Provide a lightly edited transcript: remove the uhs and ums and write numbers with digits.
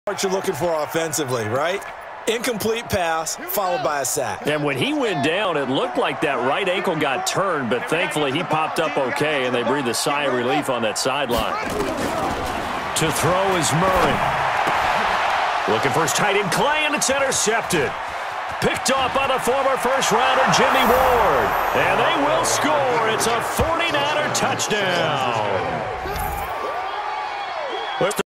What you're looking for offensively, right? Incomplete pass followed by a sack. And when he went down, it looked like that right ankle got turned, but thankfully he popped up okay, and they breathed a sigh of relief on that sideline. To throw is Murray. Looking for his tight end, Clay, and it's intercepted. Picked off by the former first-rounder, Jimmy Ward. And they will score. It's a 49er touchdown.